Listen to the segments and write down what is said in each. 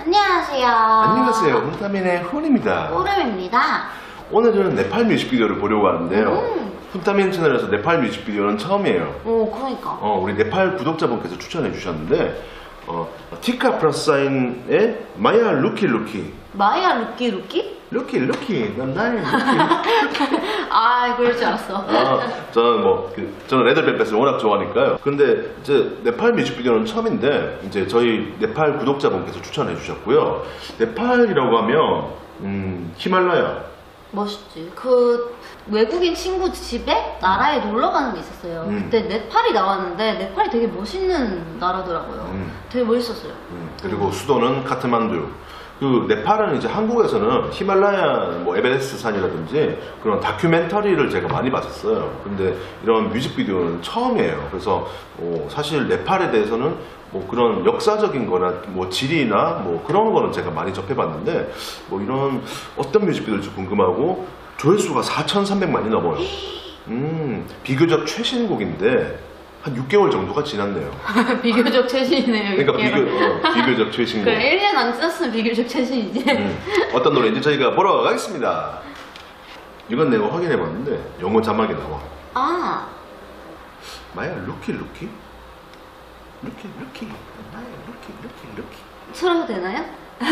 안녕하세요. 안녕하세요. 훈타민의 훈입니다. 오름입니다. 오늘은 네팔 뮤직비디오를 보려고 하는데요. 훈타민 채널에서 네팔 뮤직비디오는 처음이에요. 오, 그러니까. 우리 네팔 구독자분께서 추천해 주셨는데 티카 플러스사인의 마야 루키 루키. 마야 루키 루키? 루키 루키. 넌 나의 루키. 아, 그럴 줄 알았어. 저는 레드벨벳을 워낙 좋아하니까요. 근데 이제 네팔 뮤직비디오는 처음인데 이제 저희 네팔 구독자분께서 추천해 주셨고요. 네팔이라고 하면 히말라야. 멋있지. 그 외국인 친구 집에 나라에 놀러 가는 게 있었어요. 그때 네팔이 나왔는데 네팔이 되게 멋있는 나라더라고요. 되게 멋있었어요. 그리고 수도는 카트만두. 그 네팔은 이제 한국에서는 히말라야 뭐 에베레스트 산이라든지 그런 다큐멘터리를 제가 많이 봤었어요. 근데 이런 뮤직비디오는 처음이에요. 그래서 사실 네팔에 대해서는 뭐 그런 역사적인 거나 뭐 지리나 뭐 그런 거는 제가 많이 접해봤는데 뭐 이런 어떤 뮤직비디오일지 궁금하고 조회수가 4,300만이 넘어요. 비교적 최신곡인데 한 6개월 정도가 지났네요. 비교적 최신이네요. 그러니까 비교적 최신곡. 그래, 1년 안 지났으면 비교적 최신이지. 어떤 노래인지 저희가 보러 가겠습니다. 이건 내가 확인해봤는데 영어 자막이 나와. 아, 마야 루키 루키? 루키 루키 마야 루키 루키 루키. 틀어도 되나요?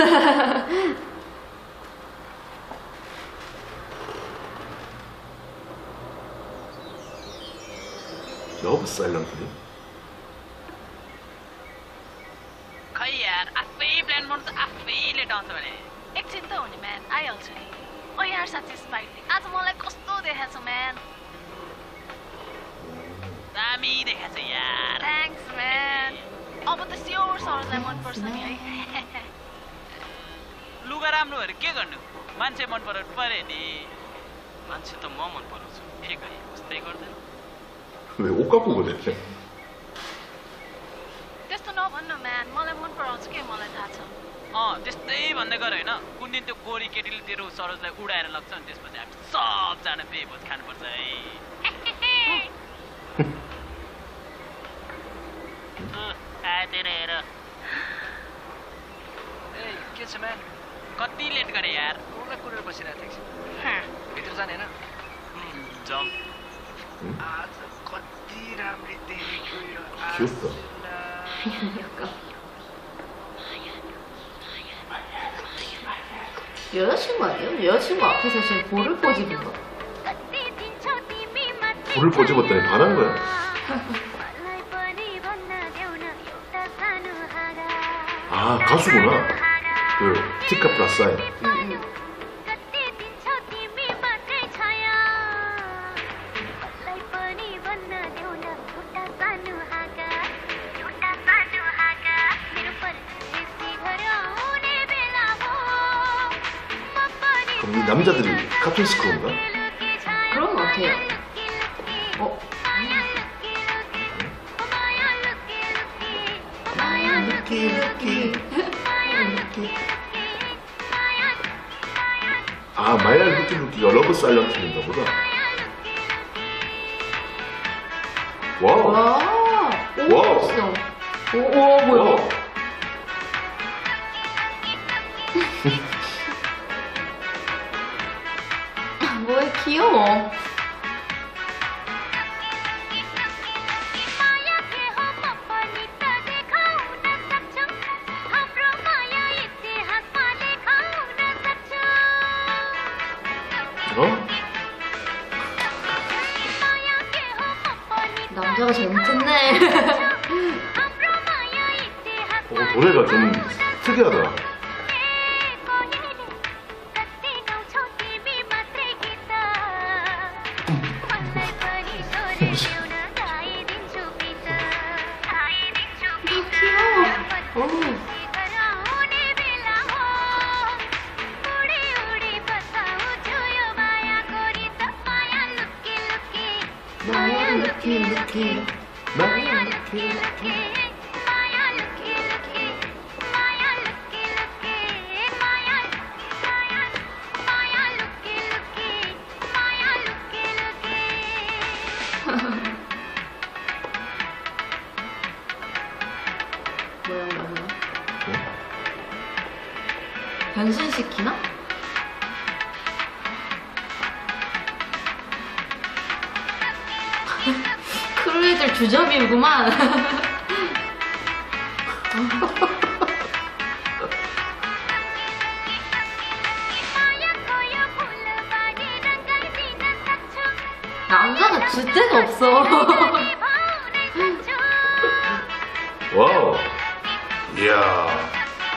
러브 사일런트니? खै यार आफै प्लान गर्नु त आफैले डाउँछ भने एकछिन त हो नि म्यान आइहाल्छु नि ओ यार साँच्ची स्माइली आज मलाई कस्तो देखाएको छ म्यान दामी देखाएको छ यार थ्याङ्क्स म्यान अब त स्योर सरलाई मनपर्छ नि है लुगा राम्रो भएर के गर्नु मान्छे मन पराउनु पर्यो नि मान्छे त म मन पराउँछु एक है उस्तै गर्दैन 왜 옷 갖고 그래? त्यस्तो नभन्नु म्यान मलाई मन पराउँछ के मलाई थाहा छ त्यस्तै भन्दै गर होइन कुन दिन त्यो गोरी केटीले तेरो सरोजलाई उडाएर लग्छ अनि त्यसपछि हामी सबजना बेभोज खानुपर्छ है हेर ए के छ म्यान कति लेट गरे यार कुर्ला कुरेर बसिरहेको थिएँ भित्र जाने होइन जाउँ आज कति राम्री देखेको यो 귀엽다. 여자친구 아니에요? 여자친구 앞에서 지금 볼을 꼬집은 거. 불을 꼬집었더니 반한 거야. 아 가수구나. 그 티카 플러스사인. 그럼 이 남자들이 카툰스크인가? 그런 거 같아요. 마야 루키 루키. 아 마야 루키 루키가 러브 사일런트인가 보다. 와우. 와, 오, 와우. 멋있어. 오, 뭐야? 와우. 뭐야, 귀여워. 남자가 젊겠네. 노래가 좀 특이하다. 마야 루키 루키. 마야 루키 루키. 뭐야. 변신시키나? 크루이들 주접이구만. 남자가 줄 데가 없어. 와우. 이야.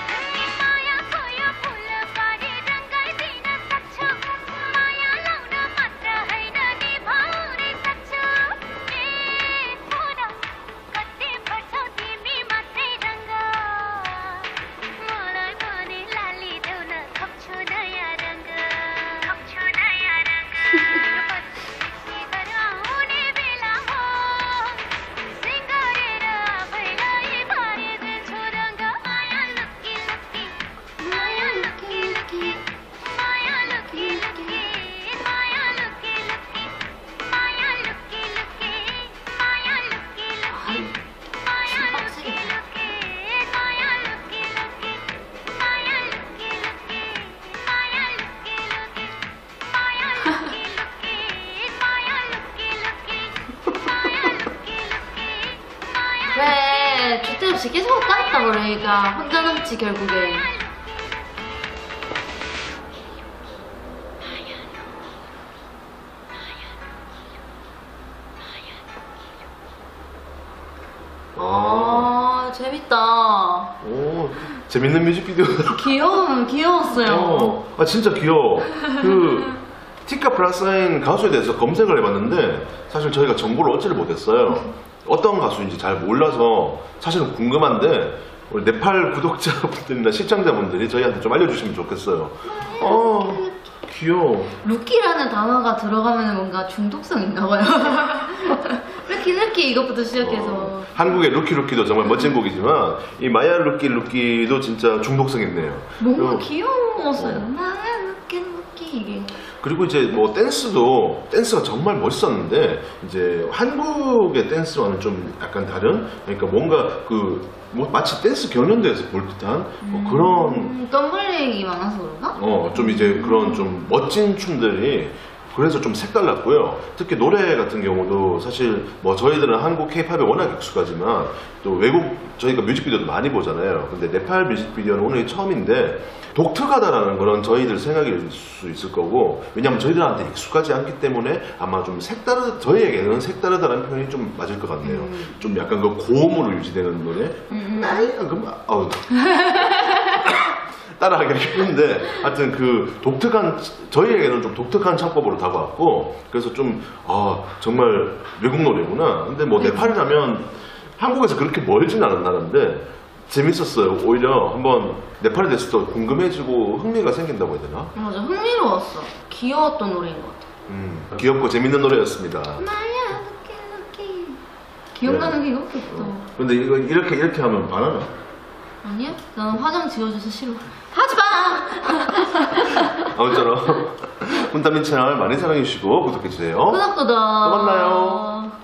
그래, 주대 없이 계속 까였다 그러니까 혼자 남지 결국에. 아, 재밌다. 오, 재밌는 뮤직비디오. 귀여웠어요. 아, 진짜 귀여워. 그, 티카 플라사인 가수에 대해서 검색을 해봤는데, 사실 저희가 정보를 얻지를 못했어요. 어떤 가수인지 잘 몰라서 사실은 궁금한데, 우리 네팔 구독자분들이나 시청자분들이 저희한테 좀 알려주시면 좋겠어요. 귀여워. 루키라는 단어가 들어가면 뭔가 중독성 있나봐요. 루키 이것부터 시작해서. 한국의 루키도 정말 멋진 곡이지만 이 마야 루키도 진짜 중독성 있네요. 뭔가 그리고- 귀여웠어요. 나야 루키 이게. 그리고 이제 뭐 댄스가 정말 멋있었는데 이제 한국의 댄스와는 좀 약간 다른, 그러니까 뭔가 그 뭐 마치 댄스 경연대회에서 볼 듯한 뭐 그런 덤블링이 많아서 그런가? 좀 이제 그런 좀 멋진 춤들이 그래서 좀 색달랐고요. 특히 노래 같은 경우도 사실 뭐 저희들은 한국 K-팝에 워낙 익숙하지만 또 외국 저희가 뮤직비디오도 많이 보잖아요. 근데 네팔 뮤직비디오는 오늘 처음인데 독특하다라는 그런 저희들 생각일 수 있을 거고, 왜냐면 저희들한테 익숙하지 않기 때문에 아마 좀 저희에게는 색다르다는 표현이 좀 맞을 것 같네요. 좀 약간 그 고음으로 유지되는 노래. 따라하기가 힘든데 하여튼 그 독특한, 저희에게는 좀 독특한 창법으로 다가왔고, 그래서 좀 정말 외국 노래구나. 근데 뭐 네팔이라면 한국에서 그렇게 멀진 않았나는데 재밌었어요. 오히려 한번 네팔에 대해서 더 궁금해지고 흥미가 생긴다고 해야 되나? 맞아, 흥미로웠어. 귀여웠던 노래인 것 같아. 귀엽고 재밌는 노래였습니다. 나야 루키. 기억나는 게 이거밖에 없어. 근데 이거 이렇게 하면 반하나? 아니야? 나는 화장 지워줘서 싫어. 하지마! 아무쪼록 훈타민 채널 많이 사랑해주시고 구독해주세요. 구독. 또 만나요.